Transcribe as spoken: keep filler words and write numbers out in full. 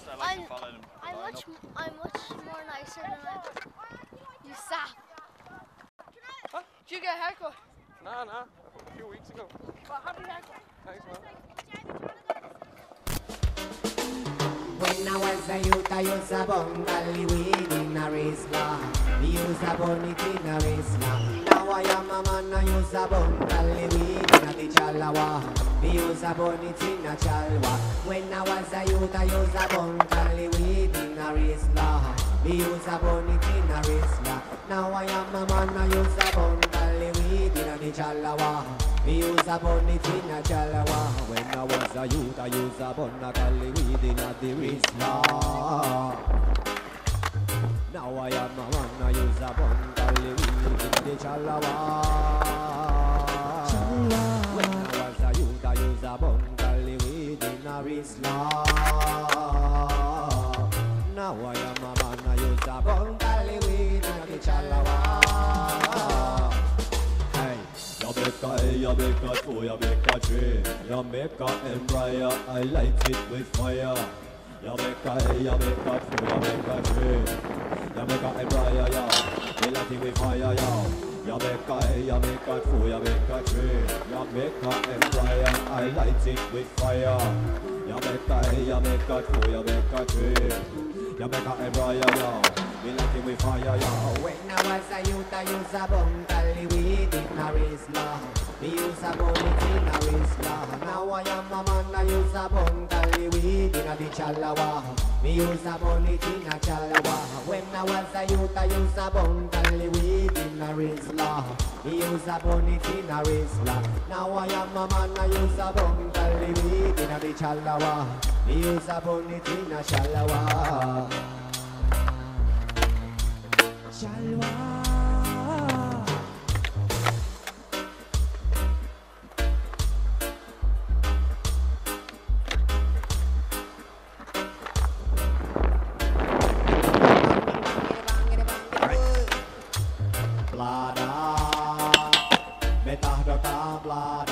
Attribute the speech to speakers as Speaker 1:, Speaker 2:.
Speaker 1: I like
Speaker 2: I'm,
Speaker 1: to follow them.
Speaker 2: I'm much, I'm much more nicer than I. You sap.
Speaker 1: Huh?
Speaker 2: Did you get a haircut?
Speaker 1: No, no, a few weeks ago.
Speaker 2: Well, happy haircut.
Speaker 1: Thanks, man.
Speaker 3: When I was a youth, I used a bungali weed in a Rizla. Me use a bonnet in a Rizla. Now I am a man, I use a bungali weed in a the Chalawa. Me use a bonnet in a Chalwa. When I was a youth, I used a bungali weed in a Rizla. Me use a bonnet in a Rizla. Now I am a man, I use a bungali weed in a the Chalawa. Me use a bonnet in a Chalawa. When I was a youth, I use a bungali weed in a the Rizla. Now I am a man, I use a bungali weed in the Chalawa. When I was a youth, I use a bungali weed in a Rizla. Now I am a man, I use a bungali weed in the Chalawa. Jag brukar, jag brukar två, jag brukar tre. Jag brukar en briar, I light it with fire. Jag brukar, jag brukar två, jag brukar tre. Jag brukar en briar, ja, I light it with fire, ja. Jag brukar, jag brukar två, jag brukar tre. Jag brukar en briar, I light it with fire. Jag brukar, jag brukar två, jag brukar tre. Jag brukar en briar, ja. We like it with fire, yo. When I was a youth, I used a bungali weed in a Rizla. Me use a bullet in a Rizla. Now I am a man, I use a bungali weed in a the Chalawa. Me use a bullet in a Chalawa. When I was a youth, I used a bungali weed in a Rizla. Me use a bullet in a Rizla. Now I am a man, I use a bungali weed in a the Chalawa. Me use a bullet in a Chalawa. Chalwa. Blada, metah dota blada.